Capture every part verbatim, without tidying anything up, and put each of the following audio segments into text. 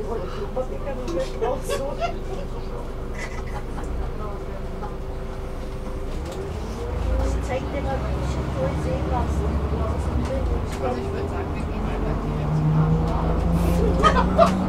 Zeig dir mal, wie ich wohl sehen lassen. Also ich würde sagen, wir gehen einfach direkt zum Abend.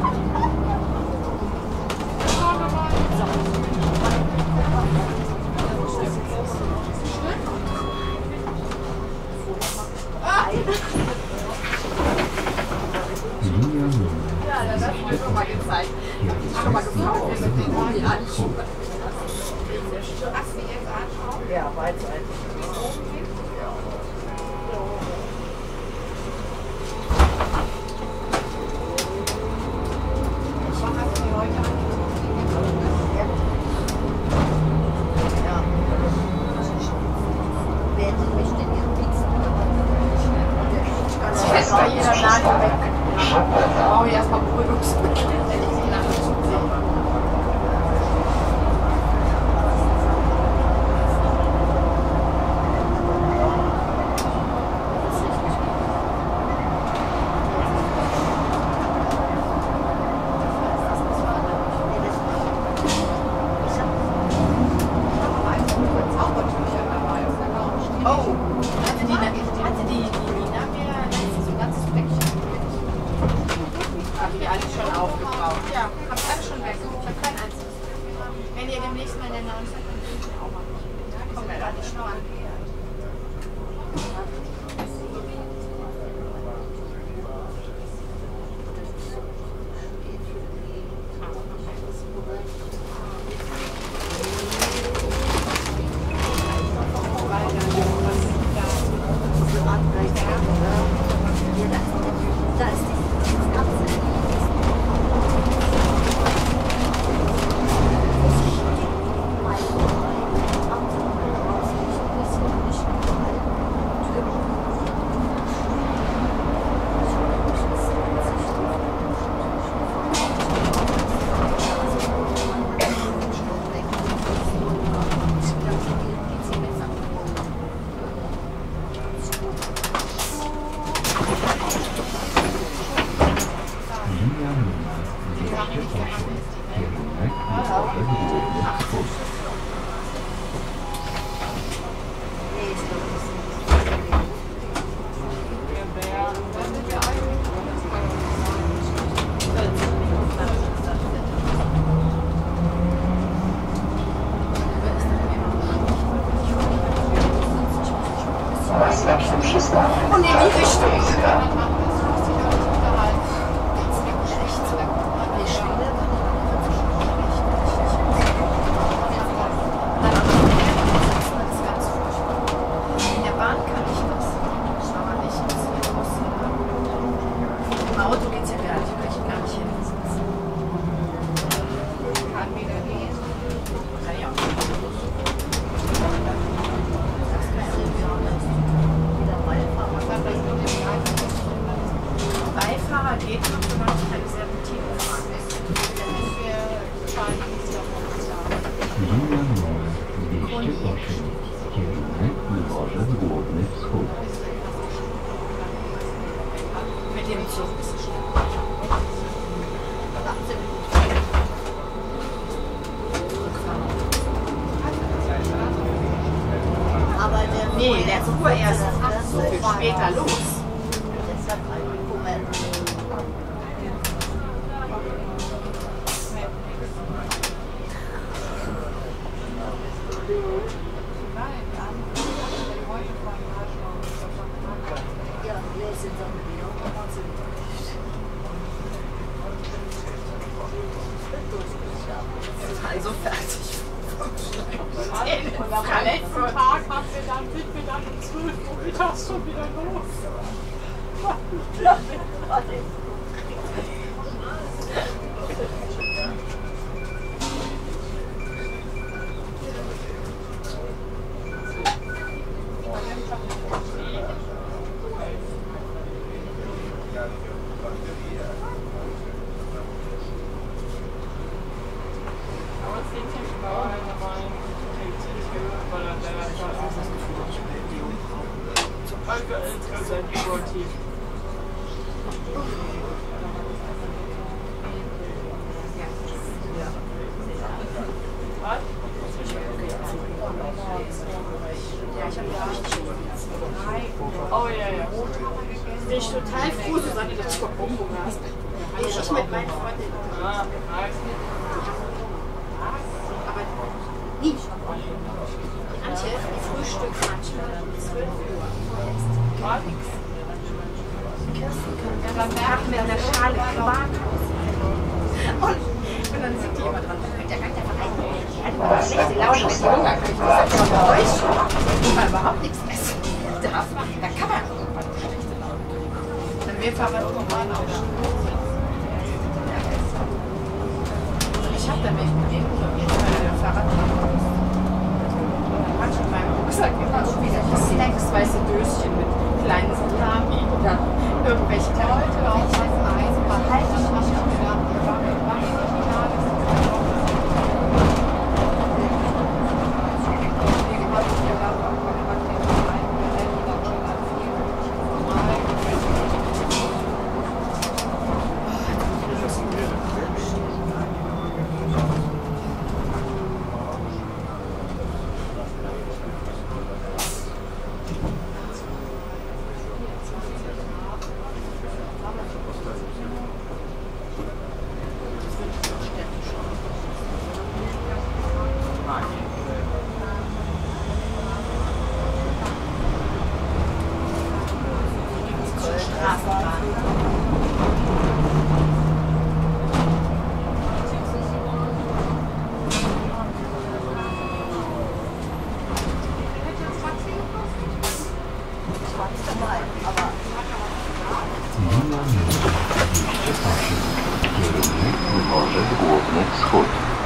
Ja, das hast du mir schon mal gezeigt. Ich habe schon mal gefragt, wie mit den Moni anschauen. Hast du jetzt anschauen? Ja, beidseitig. Oh, erstmal Beruhigungsmittel. Und in die Richtung. In der Bahn kann ich das, aber nicht im Bus. Im Auto geht es ja gar nicht, kann ich gar nicht hin. Kann wieder gehen. Kann ich auch nicht. Beifahrer geht noch, wenn man keine Serpentine fahren ist. Wir fahren dieses Jahr mit dem Zug ist es schön. Aber der nee, der fuhr erst so viel später los. Also fertig. Und am nächsten Tag haben wir dann, sind wir dann um zwölf Uhr mittags schon wieder los. Ich mit meinen Freundinnen. Ah, Aber nie. Antje, die frühstückt manchmal um zwölf Uhr. gar nichts. Kirsten können ganz Tag mit einer Schale Quark aus. Und, und dann sieht die immer dran. Da könnt ihr gar nicht einfach rein. Die hat immer schlechte Laune, wenn die Hunger kriegt. Das ist ja bei euch schon. Ich kann überhaupt nichts essen. Darf. Da kann man irgendwann schlechte Laune kriegen. Dann wir fahren normal auch schon. Ich habe da welchen gegeben, jetzt bei der Fahrradfahrt. Dann hat schon in meinem Rucksack immer so wieder Snacks, weiße Döschen mit kleinen Salami oder irgendwelche Leute auf dem Eis. Behalte ich mich auch wieder. Kierunek wywożę głównych wschód.